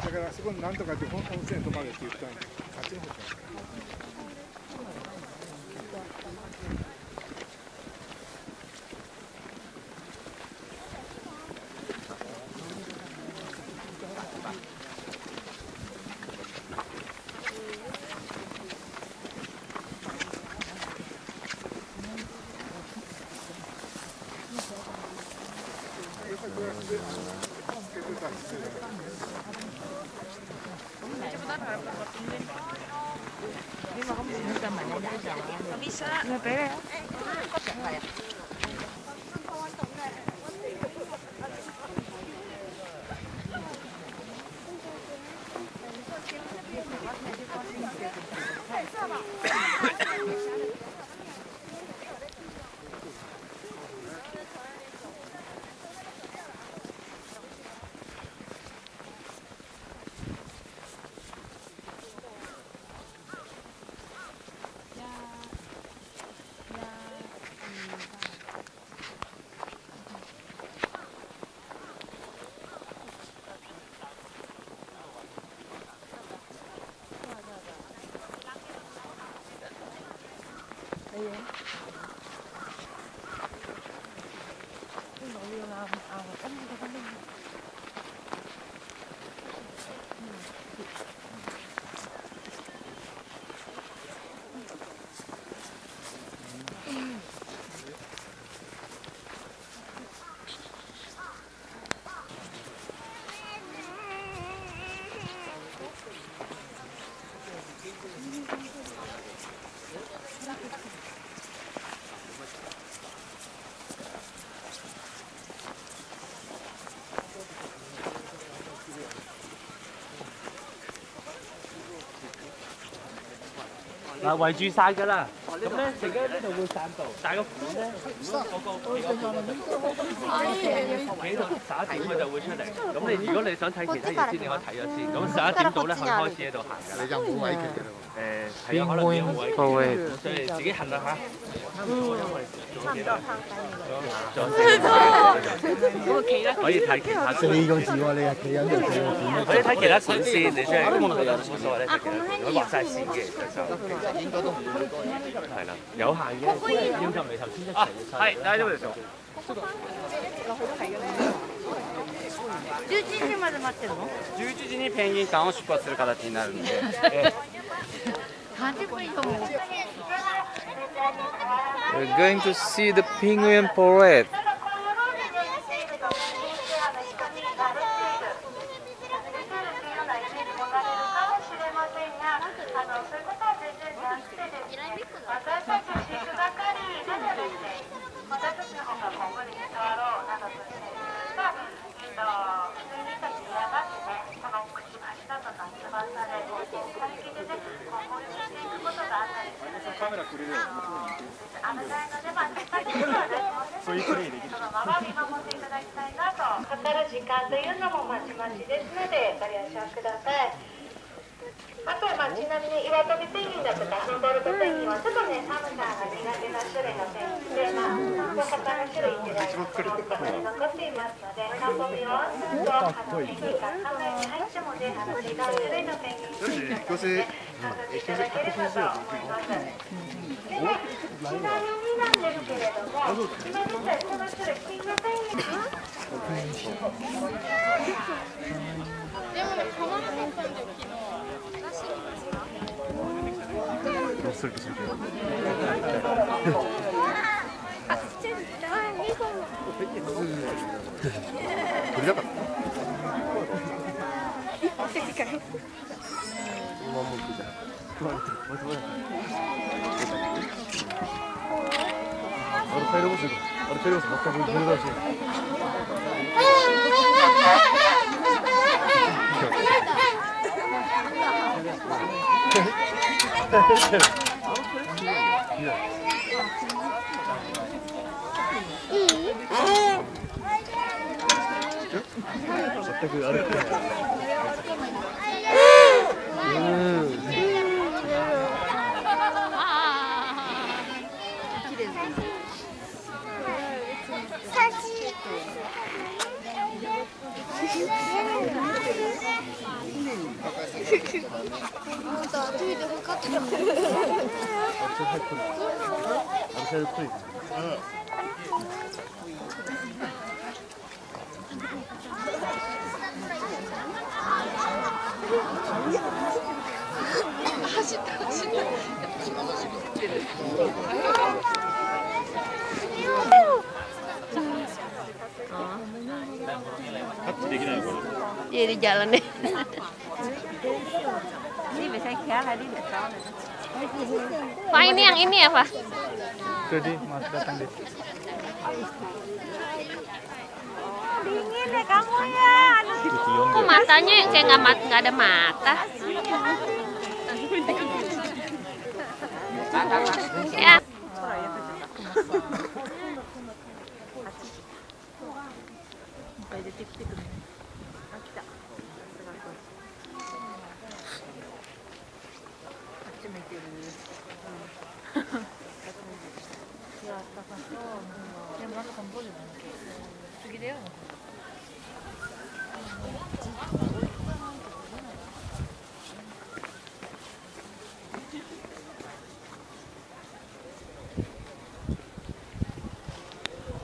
だからそこになんとかって温泉泊まるって言ったんで、あっちの方か。 Bisa. Nggak pede ya? 嗱圍住晒㗎啦，咁咧陣間呢度會散步，但係個款咧，如果幾度11點佢就會出嚟。咁你如果你想睇其他嘢先，你可以睇咗先。咁11點到咧，佢開始喺度行㗎啦。你就冇位企㗎啦喎。係啊，可能有位企，所以自己衡量下。差唔多，因為仲有幾多？可以睇其他。4個字喎，你係企緊度4個字。可以睇其他款先，你出嚟冇所謂咧，佢畫晒線嘅就。應該都唔會好多人。係啦，有限嘅，要就嚟頭先一齊嘅。係，大丈夫ですよ。11時まで待ってるの？11時にペンギン館を出発する形になるので。30分以上も。We're going to see the penguin parade. 나 뒤에 가까이. Dia di jalan deh. Đi về xe khé hay đi để sau này. Pak ini yang ini ya Pak? Jadi mas datang deh. Dingin deh kamu ya. Kok matanya kayak nggak ada mata? Ya. 야, 아까 봤어. 그냥 와서 건보지 마. 죽이 돼요.